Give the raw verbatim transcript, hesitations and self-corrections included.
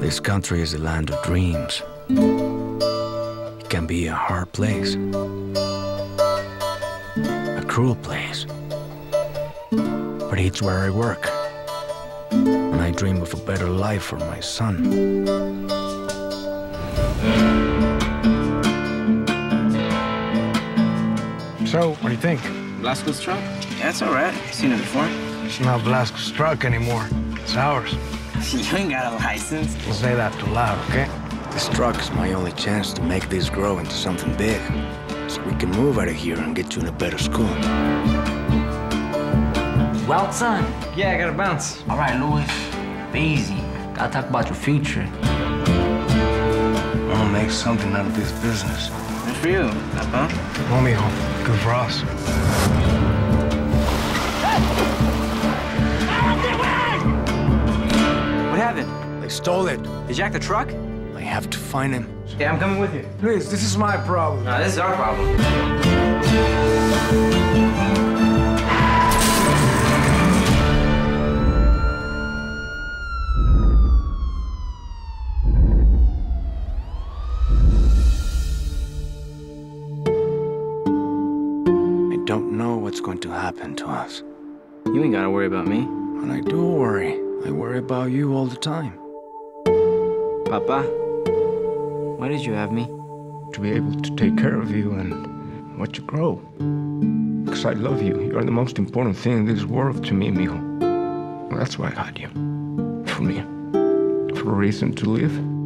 This country is a land of dreams. It can be a hard place, a cruel place, but it's where I work, and I dream of a better life for my son. So, what do you think? Blasco's truck? Yeah, it's all right. Seen it before. It's not Blasco's truck anymore. It's ours. You ain't got a license. Don't say that too loud, okay? This truck is my only chance to make this grow into something big, so we can move out of here and get you in a better school. Well, son. Yeah, I gotta bounce. All right, Louis. Be easy. Gotta talk about your future. I wanna make something out of this business. Good for you, Papa. No, mijo. Good for us. What happened? They stole it. They jacked the truck? I have to find him. Yeah, I'm coming with you. Please, this is my problem. No, this is our problem. I don't know what's going to happen to us. You ain't gotta worry about me. And I do worry. I worry about you all the time. Papa, why did you have me? To be able to take care of you and watch you grow. Because I love you. You're the most important thing in this world to me, mijo. Well, that's why I had you. For me. For a reason to live.